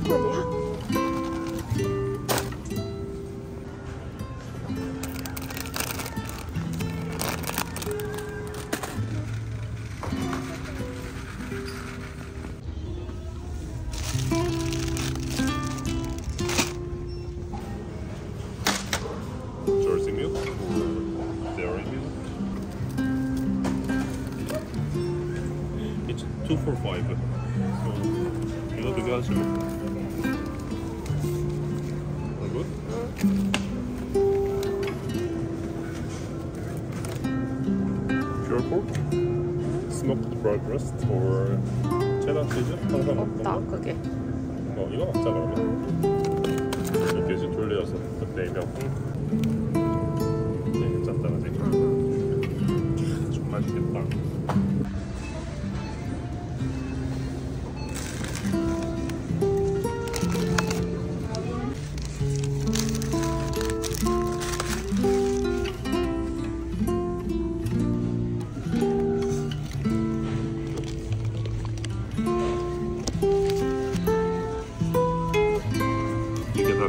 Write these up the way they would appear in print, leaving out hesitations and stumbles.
스콘이야? Jersey milk or dairy milk? It's 2 for 5. So 이거 되게 하시면 good? Pure pork? Smoked fried breast or cheddar cheese? 항상 없다 그게. 이거 먹자 그러면. 이렇게 이제 돌려서 4명. 되게 짠짠하지? 정말 맛있겠다. 이게 다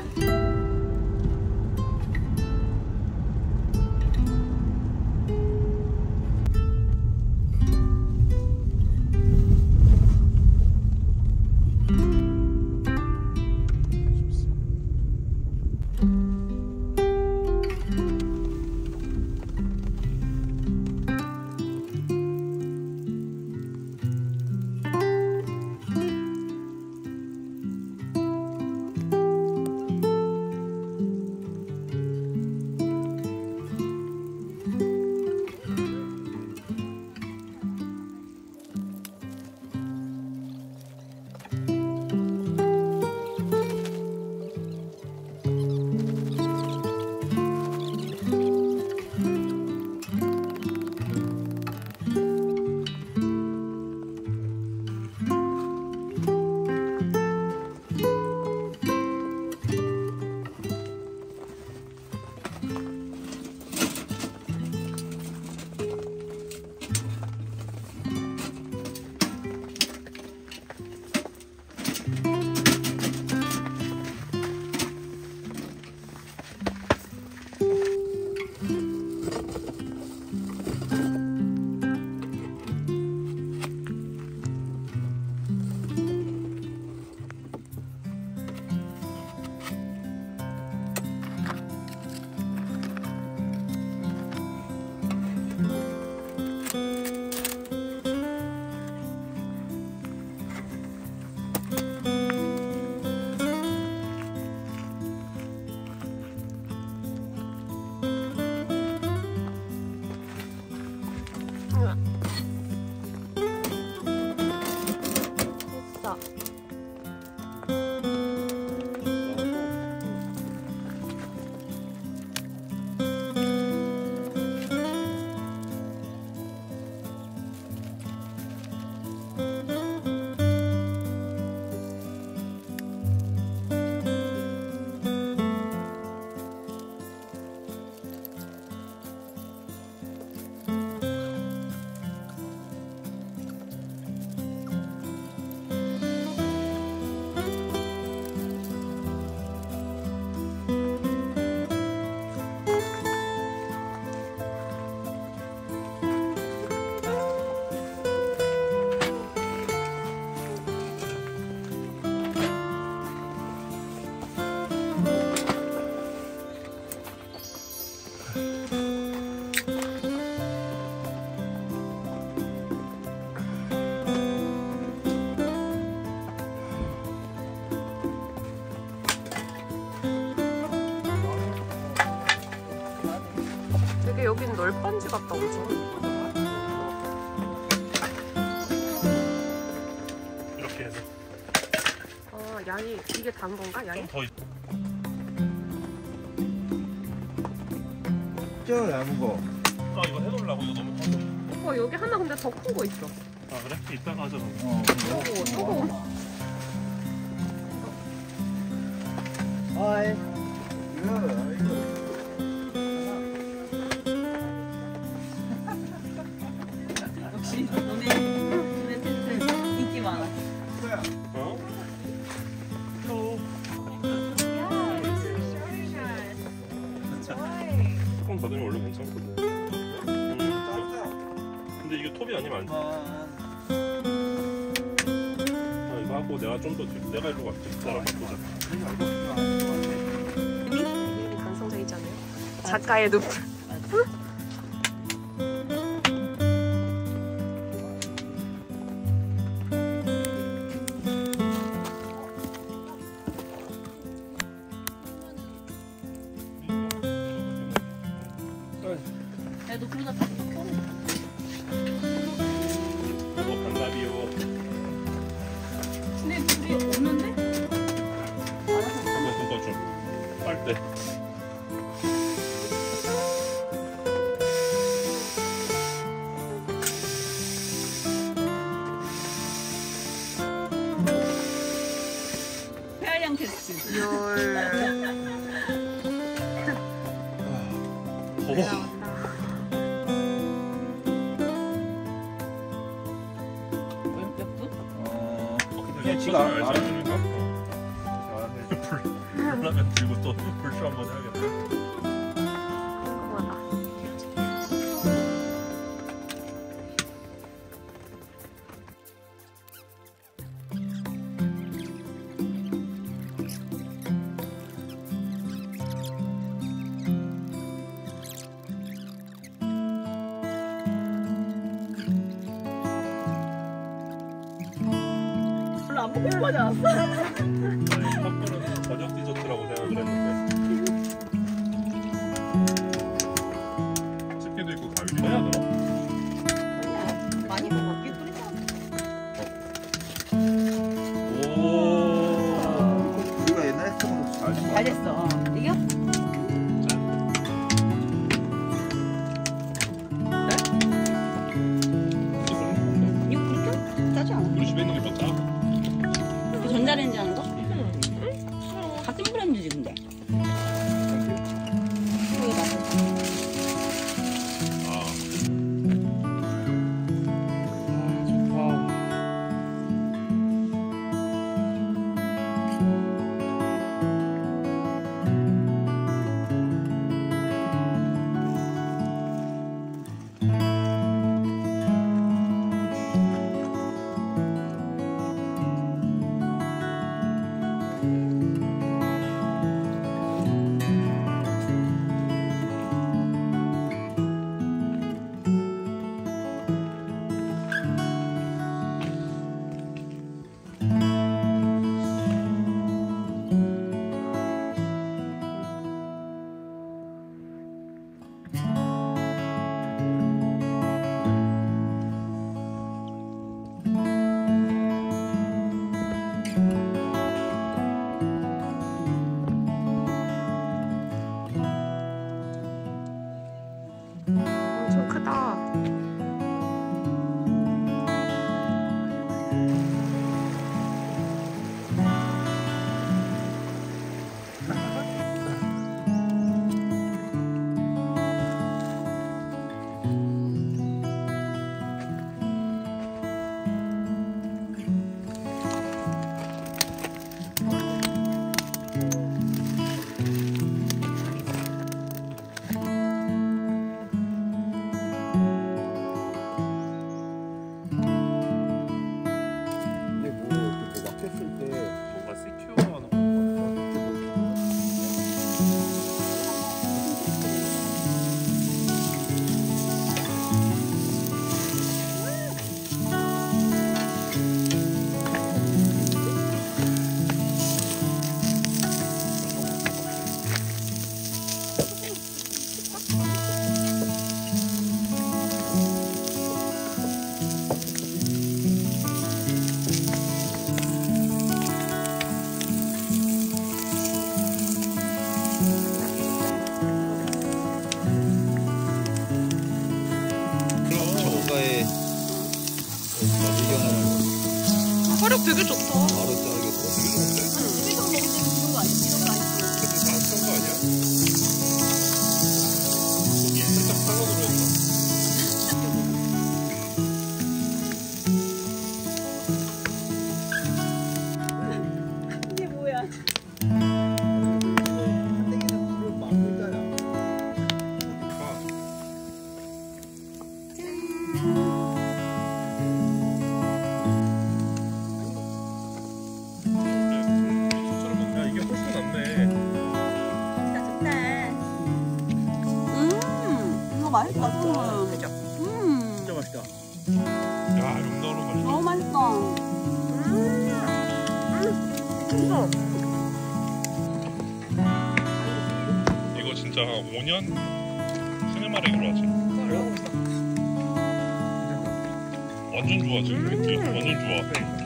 여긴 널빤지 같다 엄청. 이렇게 해서 양이 이게 단 건가? 양이? 좀 더 쪄 남은 거. 이거 해놓으려고 이거 너무 커서. 여기 하나 근데 더 큰 거 있어. 그래? 이따가 하자 너. 저거. 아이. 이거. 역시 너네 텐트 인기 많아. 어? 뚜껑 닫으면 원래 괜찮거든. 근데 이게 톱이 아니면 안 돼. 이거 하고 내가 좀 더 내가 일로 갈게. 나랑 바꾸자. 이름이 감성적이잖아요. 작가의 눈. 야, 너 그러다 다 켜네. 이거 반갑이요. 근데 물이 없는데? 알아서. 그거 좀 빨대. 폐활량 테스트. 열. 더워. 몇 분? 그냥 지가 알아. 불라면 들고 또 불쇼 한번 해야겠다. 궁금하다. 별로 안 먹고 싶어하지 않았어? 아니, 팝콘은 저녁 디저트라고 생각을 했는데. 집게도 있고 가위도 해야 되나? 아니야. 많이 먹어. 이게 뿌리잖아. 오. 우리가 옛날에 했던 것도 잘 잘 됐어. 이겨? 이거 그렇게 짜지 않아? 우리 집에 있는 게 더 짜. 그 전자레인지 하는 거? 같은 브랜드지 근데. 이거 맛있어. 아. 엄청 크다. 근데 뭐 이렇게 막혔을 때 뭔가 시큐어하는 거. 저가의 의견을 화력 되게 좋다. 바로 짜야겠다. 이거 먹을 때 그런 거 아니야? 이런 거 아니야? 그때 다안짠거 아니야? 고기 살짝 삶아서 했어. 이게 뭐야? 한 땡기는 불을 막고 있잖아. 맛있다. 소금. 그죠? 진짜 맛있다. 야, 용 나오는 거 너무 맛있다. 맛있어. 이거 진짜 한 5년 시네마렉으로 하지. 완전 좋아 지금 왠지 완전 좋아.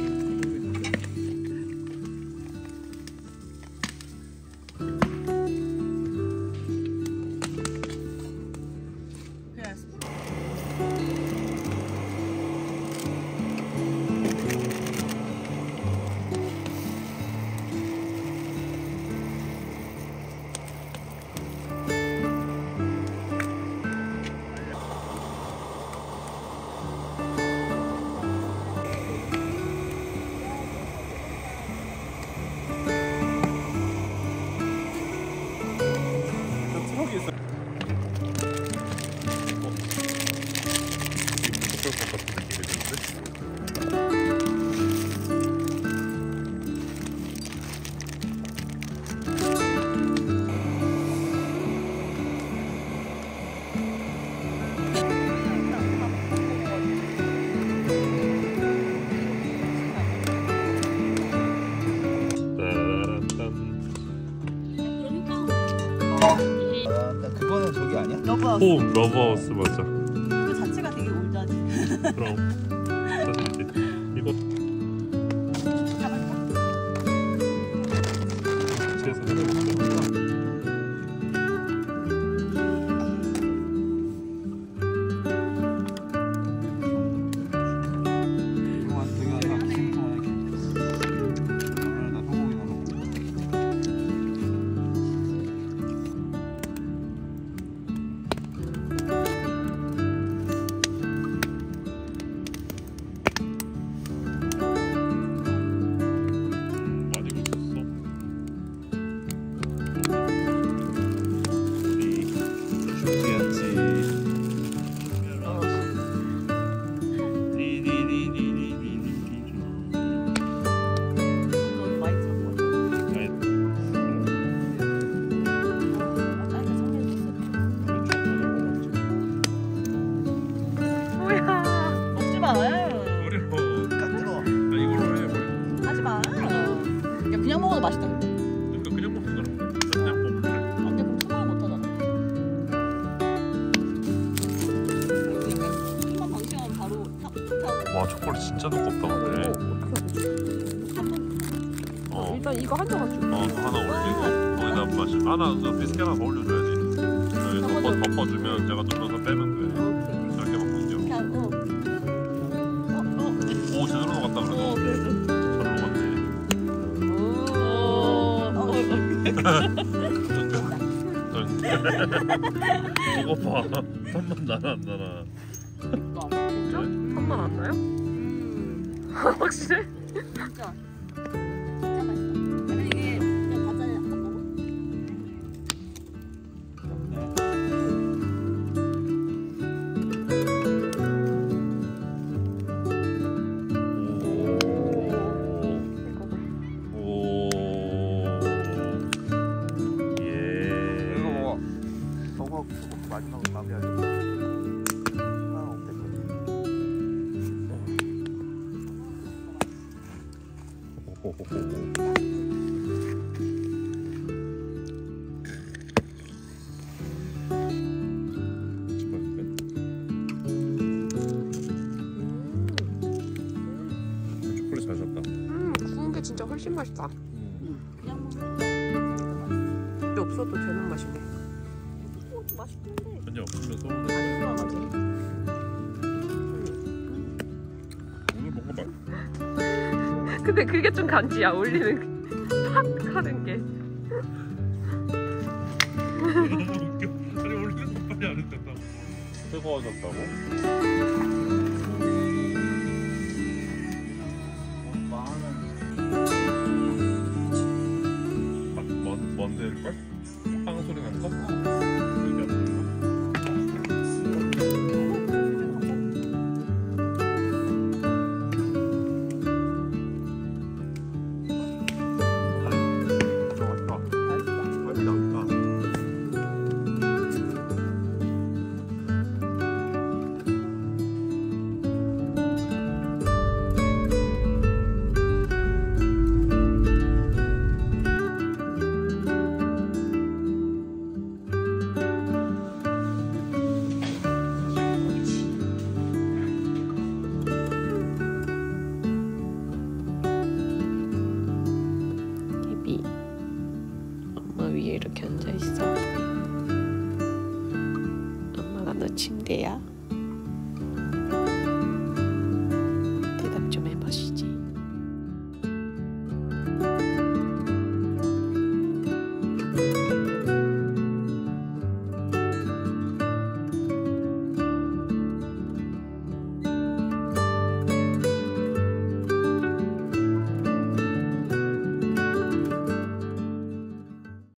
트럭이 있어. 무섭을 것 같은 느낌이 드는데? 그거는 저기 아니야? 러브하우스. 홈 러브하우스 맞아. 그 자체가 되게 올드하지. 그럼 이거 제에서 해볼까? 많이 걸쳤어. 너무 많이 잡고. 뭐야? 먹지 마. 어려워. 깎들어. 이걸로 해. 하지 마. 야, 그냥 먹어도 맛있다. 근데. 그러니까 그냥 먹는 거랑 그냥 먹으래. 안 돼, 그럼 소금을 못 하잖아. 좀만 방치하면 바로 타고. 와 초콜릿 진짜 두껍다 근데. 어떻게 하지? 어. 일단 이거 한 조각 줄게. 하나 올리고 거기다 마시 하나 그 비스켓 하나 더 올려줘야지. 여기 덮어주면 제가 눌러서 빼면 돼. 오케이. 저렇게 막 넘겨. 그냥 오 제대로 녹았다 그래도. 그래도. 잘 녹았네. 이거 봐. 한번 나나 안 나나. 진짜? 한번 안 나요? 확실해? 진짜 맛있다. 근데 이게 그냥 과자에 안 먹어? 오. 예. 이거 먹어. 저거 마지막으로 마무리하자. 하나 없대. 초콜릿 잘 샀다. 구운 게 진짜 훨씬 맛있다. 그냥 먹는 근데 없어도 되는 맛이네. 것도 맛있는데 전혀 없으면 서운해. 안 좋아가지고. 오늘 뭔가 맛. 근데 그게 좀 간지야. 올리는 팍 하는 게. 너무 웃겨. 아니 올리는 거 빨리 안 했다고. 뜨거워졌다고? 뭔데일걸? 빵 소리 난 거? 여기 안 들려? 침대야.